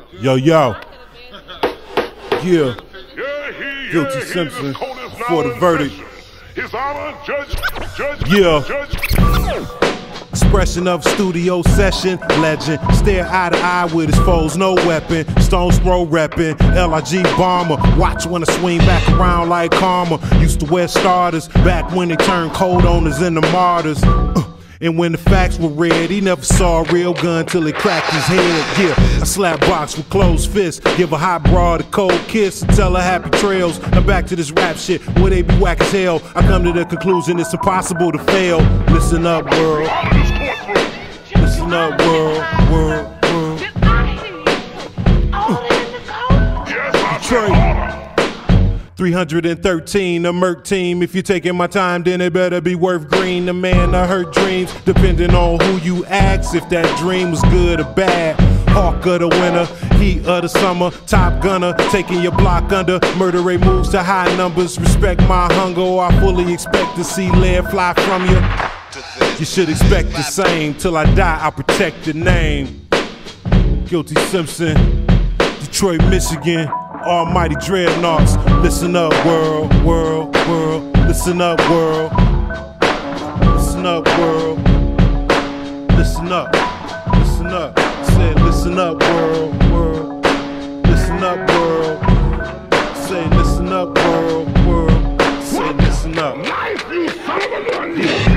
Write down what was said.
Yo, yo. Yeah. Guilty Simpson for the verdict. His Honor, Judge. Expression of studio session, legend. Stare eye to eye with his foes, no weapon. Stonesthrow reppin', LIG bomber. Watch when I swing back around like karma. Used to wear starters back when they turned cold owners into martyrs. And when the facts were read, he never saw a real gun till it cracked his head. Yeah, I slap box with closed fists, give a hot broad a cold kiss, and tell her happy trails. Now back to this rap shit, where they be whack as hell. I come to the conclusion it's impossible to fail. Listen up, world. Listen up, world. Detroit. 313, a Merc team. If you're taking my time, then it better be worth green. The man that hurt dreams, depending on who you ask. If that dream was good or bad. Hawk of the winter, heat of the summer. Top gunner, taking your block under. Murder rate moves to high numbers. Respect my hunger, or I fully expect to see lead fly from you. You should expect the same. Till I die, I protect the name. Guilty Simpson, Detroit, Michigan. Almighty dreadnoughts, listen up, world. Listen up, world. Listen up, world. Listen up. I said, listen up, world. Listen up, world. Say, listen up, world. Say, listen up. Nice, you son of a gun!